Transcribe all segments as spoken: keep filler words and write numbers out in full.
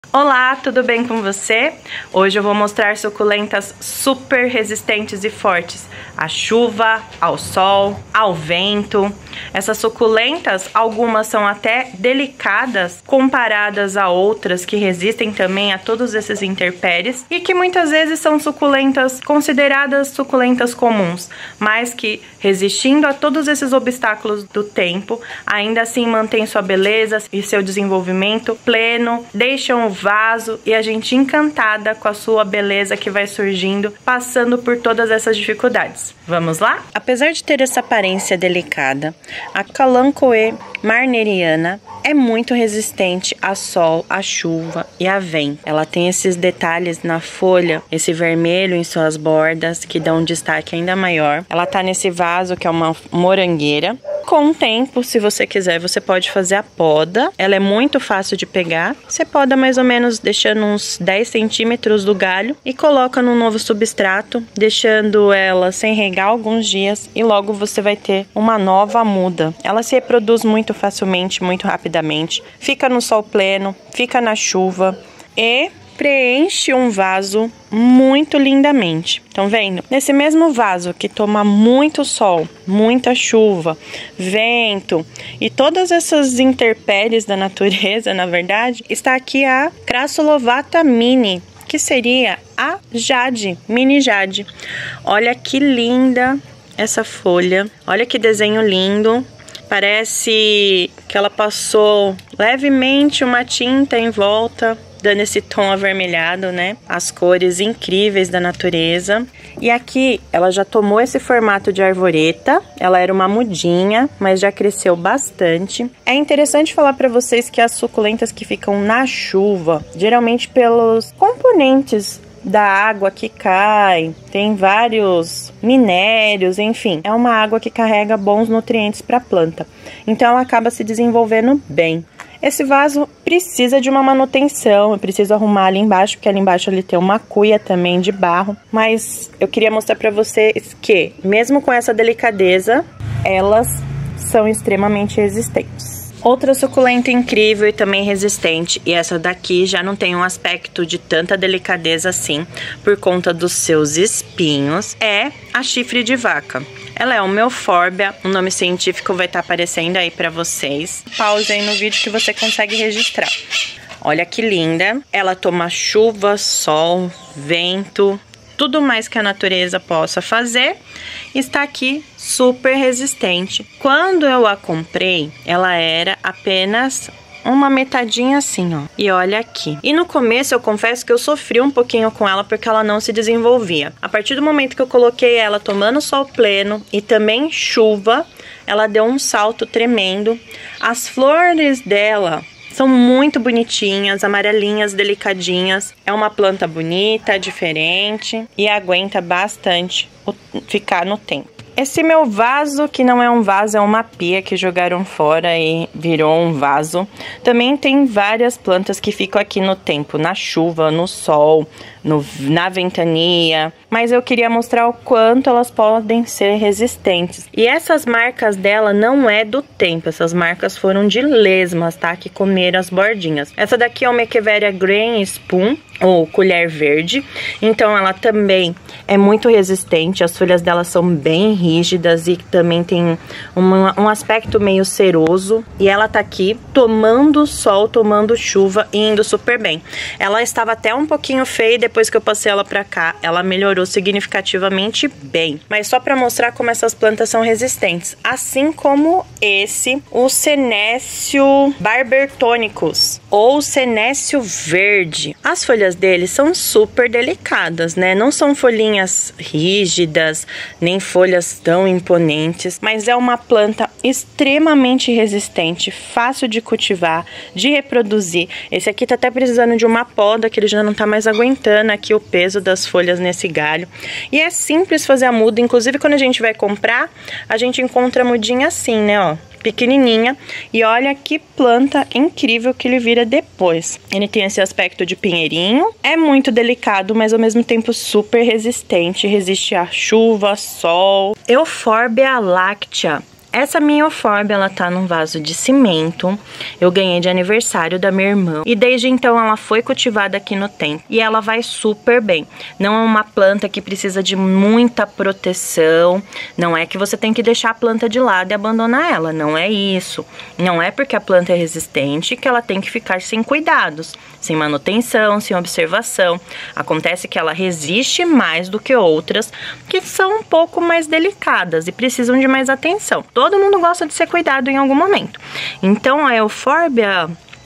Olá, tudo bem com você? Hoje eu vou mostrar suculentas super resistentes e fortes à chuva, ao sol, ao vento. Essas suculentas, algumas são até delicadas comparadas a outras que resistem também a todos esses intempéries e que muitas vezes são suculentas consideradas suculentas comuns, mas que resistindo a todos esses obstáculos do tempo, ainda assim mantém sua beleza e seu desenvolvimento pleno, deixam o vaso e a gente encantada com a sua beleza que vai surgindo, passando por todas essas dificuldades. Vamos lá? Apesar de ter essa aparência delicada, a Kalanchoe marneriana é muito resistente a sol, a chuva e a vento. Ela tem esses detalhes na folha, esse vermelho em suas bordas que dão um destaque ainda maior. Ela tá nesse vaso que é uma morangueira. Com o tempo, se você quiser, você pode fazer a poda. Ela é muito fácil de pegar. Você poda mais ou menos deixando uns dez centímetros do galho e coloca num novo substrato, deixando ela sem regar alguns dias e logo você vai ter uma nova muda. Ela se reproduz muito facilmente, muito rapidamente. Fica no sol pleno, fica na chuva e preenche um vaso muito lindamente. Estão vendo? Nesse mesmo vaso que toma muito sol, muita chuva, vento e todas essas intempéries da natureza, na verdade, está aqui a Crassulovata mini, que seria a Jade, mini Jade. Olha que linda essa folha. Olha que desenho lindo. Parece que ela passou levemente uma tinta em volta, dando esse tom avermelhado, né? As cores incríveis da natureza. E aqui ela já tomou esse formato de arvoreta. Ela era uma mudinha, mas já cresceu bastante. É interessante falar para vocês que as suculentas que ficam na chuva, geralmente pelos componentes da água que cai, tem vários minérios, enfim, é uma água que carrega bons nutrientes para a planta. Então ela acaba se desenvolvendo bem. Esse vaso precisa de uma manutenção, eu preciso arrumar ali embaixo, porque ali embaixo ele tem uma cuia também de barro. Mas eu queria mostrar para vocês que, mesmo com essa delicadeza, elas são extremamente resistentes. Outra suculenta incrível e também resistente, e essa daqui já não tem um aspecto de tanta delicadeza assim, por conta dos seus espinhos, é a chifre de vaca. Ela é uma eufórbia, o nome científico vai estar aparecendo aí pra vocês. Pause aí no vídeo que você consegue registrar. Olha que linda, ela toma chuva, sol, vento, tudo mais que a natureza possa fazer, está aqui super resistente. Quando eu a comprei, ela era apenas uma metadinha assim, ó. E olha aqui. E no começo eu confesso que eu sofri um pouquinho com ela porque ela não se desenvolvia. A partir do momento que eu coloquei ela tomando sol pleno e também chuva, ela deu um salto tremendo. As flores dela são muito bonitinhas, amarelinhas, delicadinhas. É uma planta bonita, diferente e aguenta bastante ficar no tempo. Esse meu vaso, que não é um vaso, é uma pia que jogaram fora e virou um vaso. Também tem várias plantas que ficam aqui no tempo, na chuva, no sol, no, na ventania. Mas eu queria mostrar o quanto elas podem ser resistentes. E essas marcas dela não é do tempo, essas marcas foram de lesmas, tá? Que comeram as bordinhas. Essa daqui é uma Echeveria Green Spoon, ou colher verde. Então ela também é muito resistente, as folhas dela são bem rígidas e também tem uma, um aspecto meio ceroso. E ela tá aqui tomando sol, tomando chuva e indo super bem. Ela estava até um pouquinho feia e depois que eu passei ela pra cá, ela melhorou significativamente bem. Mas só pra mostrar como essas plantas são resistentes. Assim como esse, o Senecio barbertonicus, ou Senecio verde. As folhas deles são super delicadas, né? Não são folhinhas rígidas, nem folhas tão imponentes, mas é uma planta extremamente resistente, fácil de cultivar, de reproduzir. Esse aqui tá até precisando de uma poda, que ele já não tá mais aguentando aqui o peso das folhas nesse galho. E é simples fazer a muda, inclusive quando a gente vai comprar, a gente encontra a mudinha assim, né, ó, pequenininha. E olha que planta incrível que ele vira depois. Ele tem esse aspecto de pinheirinho, é muito delicado, mas ao mesmo tempo super resistente, resiste a chuva, sol. Euphorbia lactea Essa minha eufórbia, ela tá num vaso de cimento. Eu ganhei de aniversário da minha irmã. E desde então ela foi cultivada aqui no tempo. E ela vai super bem. Não é uma planta que precisa de muita proteção. Não é que você tem que deixar a planta de lado e abandonar ela. Não é isso. Não é porque a planta é resistente que ela tem que ficar sem cuidados, sem manutenção, sem observação. Acontece que ela resiste mais do que outras que são um pouco mais delicadas e precisam de mais atenção. Todo mundo gosta de ser cuidado em algum momento. Então a Euphorbia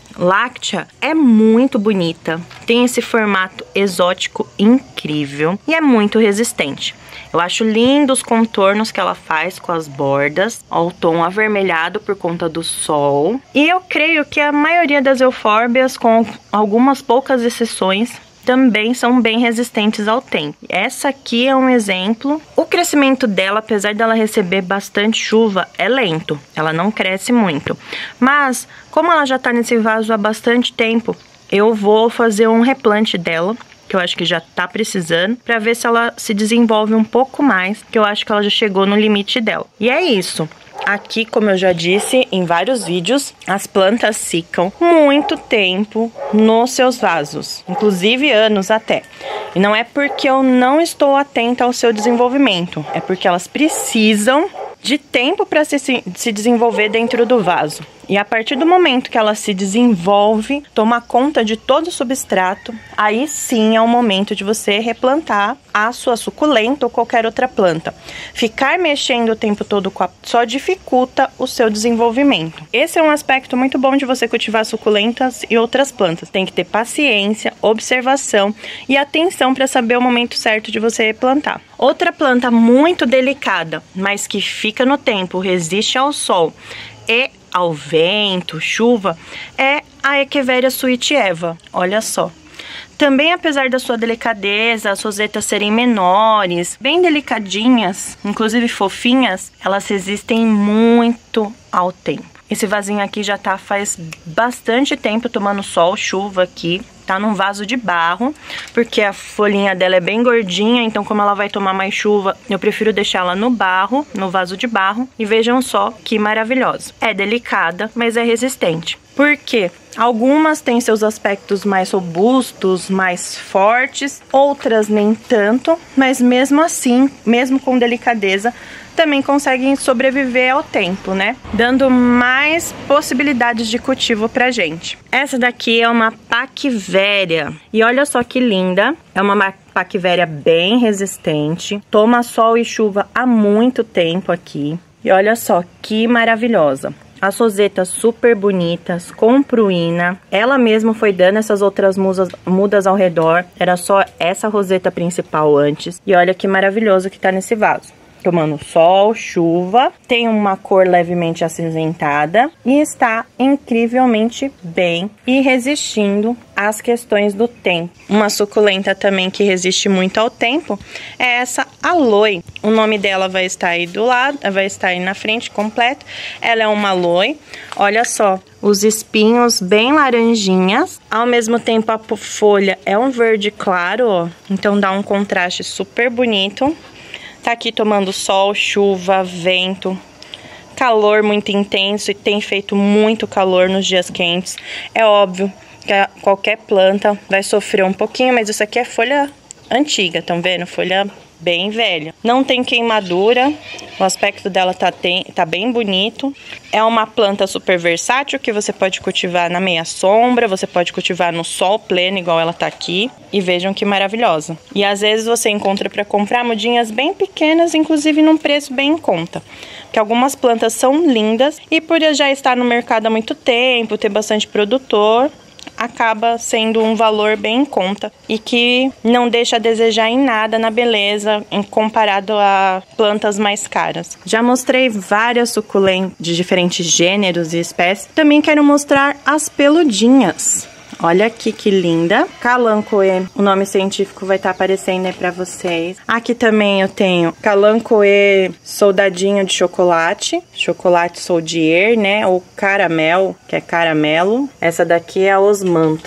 láctea é muito bonita, tem esse formato exótico incrível e é muito resistente. Eu acho lindo os contornos que ela faz com as bordas, ó, o tom avermelhado por conta do sol. E eu creio que a maioria das eufórbias, com algumas poucas exceções, também são bem resistentes ao tempo. Essa aqui é um exemplo. O crescimento dela, apesar dela receber bastante chuva, é lento. Ela não cresce muito. Mas, como ela já tá nesse vaso há bastante tempo, eu vou fazer um replante dela, que eu acho que já tá precisando, pra ver se ela se desenvolve um pouco mais, que eu acho que ela já chegou no limite dela. E é isso. Aqui, como eu já disse em vários vídeos, as plantas ficam muito tempo nos seus vasos, inclusive anos até. E não é porque eu não estou atenta ao seu desenvolvimento, é porque elas precisam de tempo para se, se desenvolver dentro do vaso. E a partir do momento que ela se desenvolve, toma conta de todo o substrato, aí sim é o momento de você replantar a sua suculenta ou qualquer outra planta. Ficar mexendo o tempo todo com a... só dificulta o seu desenvolvimento. Esse é um aspecto muito bom de você cultivar suculentas e outras plantas. Tem que ter paciência, observação e atenção para saber o momento certo de você replantar. Outra planta muito delicada, mas que fica no tempo, resiste ao sol e ao vento, chuva, é a Echeveria suitieva. Olha só. Também, apesar da sua delicadeza, as rosetas serem menores, bem delicadinhas, inclusive fofinhas, elas resistem muito ao tempo. Esse vasinho aqui já tá faz bastante tempo tomando sol, chuva aqui. Tá num vaso de barro, porque a folhinha dela é bem gordinha, então como ela vai tomar mais chuva, eu prefiro deixá-la no barro, no vaso de barro. E vejam só que maravilhosa. É delicada, mas é resistente. Por quê? Algumas têm seus aspectos mais robustos, mais fortes, outras nem tanto, mas mesmo assim, mesmo com delicadeza, também conseguem sobreviver ao tempo, né? Dando mais possibilidades de cultivo pra gente. Essa daqui é uma Paquivéria. E olha só que linda. É uma Paquivéria bem resistente. Toma sol e chuva há muito tempo aqui. E olha só que maravilhosa. As rosetas super bonitas, com pruína. Ela mesma foi dando essas outras musas, mudas ao redor. Era só essa roseta principal antes. E olha que maravilhoso que tá nesse vaso. Tomando sol, chuva, tem uma cor levemente acinzentada e está incrivelmente bem e resistindo às questões do tempo. Uma suculenta também que resiste muito ao tempo é essa Aloe. O nome dela vai estar aí do lado, vai estar aí na frente completo. Ela é uma Aloe. Olha só, os espinhos bem laranjinhas. Ao mesmo tempo a folha é um verde claro, ó. Então dá um contraste super bonito. Tá aqui tomando sol, chuva, vento, calor muito intenso e tem feito muito calor nos dias quentes. É óbvio que qualquer planta vai sofrer um pouquinho, mas isso aqui é folha antiga, estão vendo? Folha bem velha. Não tem queimadura, o aspecto dela tá, tem, tá bem bonito. É uma planta super versátil que você pode cultivar na meia sombra, você pode cultivar no sol pleno, igual ela tá aqui. E vejam que maravilhosa. E às vezes você encontra para comprar mudinhas bem pequenas, inclusive num preço bem em conta. Porque algumas plantas são lindas e por já estar no mercado há muito tempo, ter bastante produtor, acaba sendo um valor bem em conta e que não deixa a desejar em nada na beleza em comparado a plantas mais caras. Já mostrei várias suculentas de diferentes gêneros e espécies. Também quero mostrar as peludinhas. Olha aqui que linda. Kalanchoe, o nome científico vai estar tá aparecendo aí pra vocês. Aqui também eu tenho Kalanchoe soldadinho de chocolate. Chocolate soldier, né? Ou caramel, que é caramelo. Essa daqui é a Osmanthus.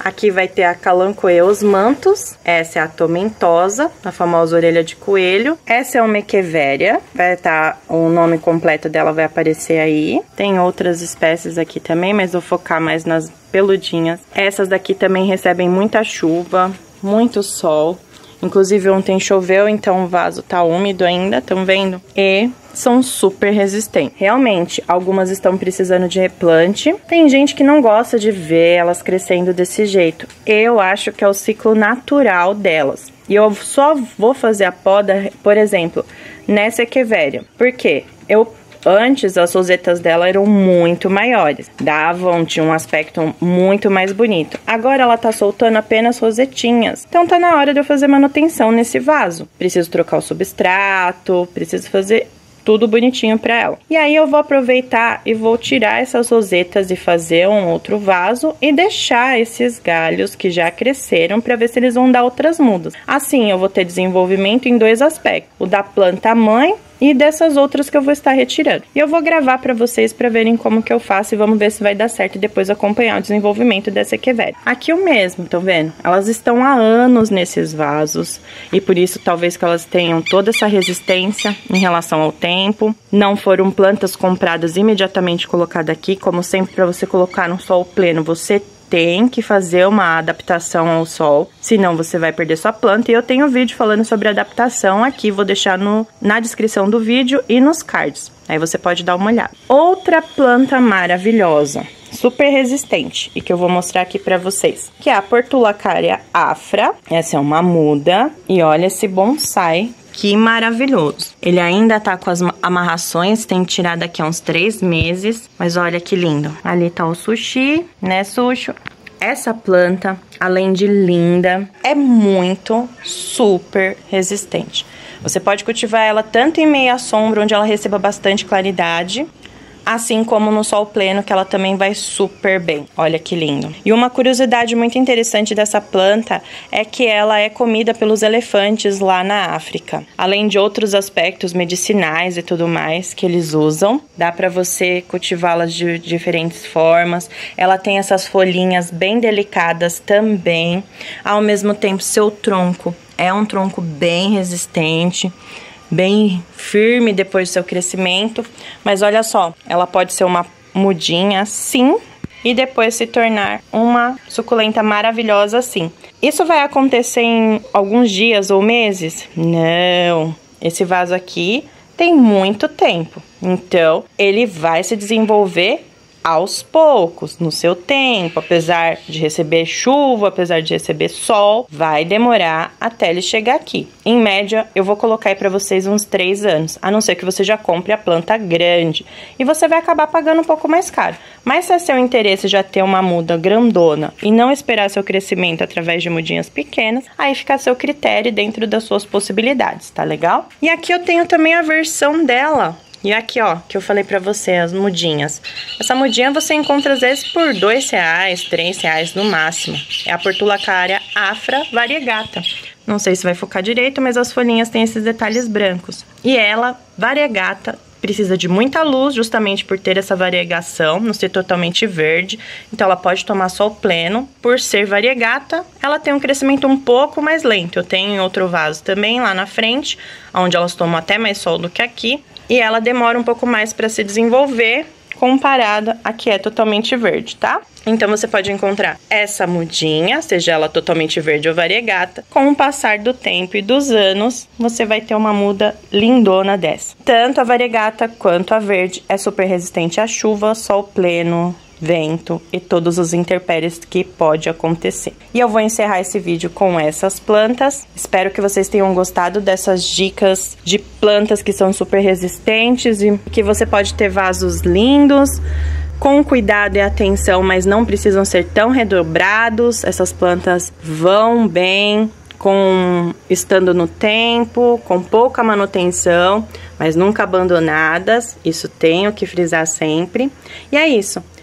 Aqui vai ter a Kalanchoe mantos, essa é a tomentosa, a famosa orelha de coelho. Essa é uma Echeveria, vai estar, o nome completo dela vai aparecer aí. Tem outras espécies aqui também, mas vou focar mais nas peludinhas. Essas daqui também recebem muita chuva, muito sol. Inclusive ontem choveu, então o vaso tá úmido ainda, estão vendo? E são super resistentes. Realmente, algumas estão precisando de replante. Tem gente que não gosta de ver elas crescendo desse jeito. Eu acho que é o ciclo natural delas. E eu só vou fazer a poda, por exemplo, nessa Echeveria. Por quê? Eu... Antes, as rosetas dela eram muito maiores, davam, tinha um aspecto muito mais bonito. Agora ela tá soltando apenas rosetinhas, então tá na hora de eu fazer manutenção nesse vaso. Preciso trocar o substrato, preciso fazer tudo bonitinho pra ela. E aí eu vou aproveitar e vou tirar essas rosetas e fazer um outro vaso e deixar esses galhos que já cresceram pra ver se eles vão dar outras mudas. Assim eu vou ter desenvolvimento em dois aspectos, o da planta mãe e dessas outras que eu vou estar retirando. E eu vou gravar pra vocês pra verem como que eu faço e vamos ver se vai dar certo e depois acompanhar o desenvolvimento dessa Echeveria. Aqui o mesmo, estão vendo? Elas estão há anos nesses vasos e por isso talvez que elas tenham toda essa resistência em relação ao tempo. Não foram plantas compradas imediatamente colocadas aqui, como sempre pra você colocar no sol pleno, você tem que fazer uma adaptação ao sol, senão você vai perder sua planta. E eu tenho um vídeo falando sobre adaptação aqui, vou deixar no, na descrição do vídeo e nos cards. Aí você pode dar uma olhada. Outra planta maravilhosa, super resistente, e que eu vou mostrar aqui pra vocês, que é a Portulacaria afra. Essa é uma muda, e olha esse bonsai. Que maravilhoso. Ele ainda tá com as amarrações, tem que tirar daqui a uns três meses. Mas olha que lindo. Ali tá o sushi, né, Sushi? Essa planta, além de linda, é muito super resistente. Você pode cultivar ela tanto em meia sombra, onde ela receba bastante claridade, assim como no sol pleno, que ela também vai super bem. Olha que lindo. E uma curiosidade muito interessante dessa planta é que ela é comida pelos elefantes lá na África. Além de outros aspectos medicinais e tudo mais que eles usam, dá para você cultivá-las de diferentes formas. Ela tem essas folhinhas bem delicadas também. Ao mesmo tempo, seu tronco é um tronco bem resistente, bem firme depois do seu crescimento, mas olha só, ela pode ser uma mudinha assim e depois se tornar uma suculenta maravilhosa assim. Isso vai acontecer em alguns dias ou meses? Não, esse vaso aqui tem muito tempo, então ele vai se desenvolver aos poucos, no seu tempo, apesar de receber chuva, apesar de receber sol, vai demorar até ele chegar aqui. Em média, eu vou colocar aí pra vocês uns três anos, a não ser que você já compre a planta grande, e você vai acabar pagando um pouco mais caro. Mas se é seu interesse já ter uma muda grandona e não esperar seu crescimento através de mudinhas pequenas, aí fica a seu critério dentro das suas possibilidades, tá legal? E aqui eu tenho também a versão dela. E aqui, ó, que eu falei pra você, as mudinhas. Essa mudinha você encontra às vezes por dois reais, três reais no máximo. É a Portulacaria afra variegata. Não sei se vai focar direito, mas as folhinhas têm esses detalhes brancos. E ela, variegata, precisa de muita luz, justamente por ter essa variegação, não ser totalmente verde. Então ela pode tomar sol pleno. Por ser variegata, ela tem um crescimento um pouco mais lento. Eu tenho em outro vaso também, lá na frente, onde elas tomam até mais sol do que aqui. E ela demora um pouco mais para se desenvolver, comparada a que é totalmente verde, tá? Então você pode encontrar essa mudinha, seja ela totalmente verde ou variegata. Com o passar do tempo e dos anos, você vai ter uma muda lindona dessa. Tanto a variegata quanto a verde é super resistente à chuva, sol pleno, vento e todos os intempéries que pode acontecer. E eu vou encerrar esse vídeo com essas plantas. Espero que vocês tenham gostado dessas dicas de plantas que são super resistentes e que você pode ter vasos lindos, com cuidado e atenção, mas não precisam ser tão redobrados. Essas plantas vão bem, com estando no tempo, com pouca manutenção, mas nunca abandonadas. Isso tenho que frisar sempre. E é isso.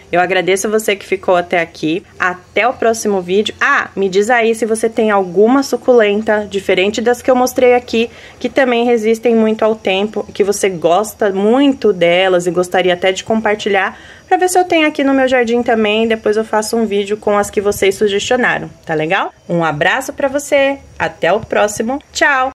Eu agradeço você que ficou até aqui. Até o próximo vídeo. Ah, me diz aí se você tem alguma suculenta diferente das que eu mostrei aqui, que também resistem muito ao tempo, que você gosta muito delas e gostaria até de compartilhar, pra ver se eu tenho aqui no meu jardim também. Depois eu faço um vídeo com as que vocês sugestionaram, tá legal? Um abraço pra você, até o próximo, tchau!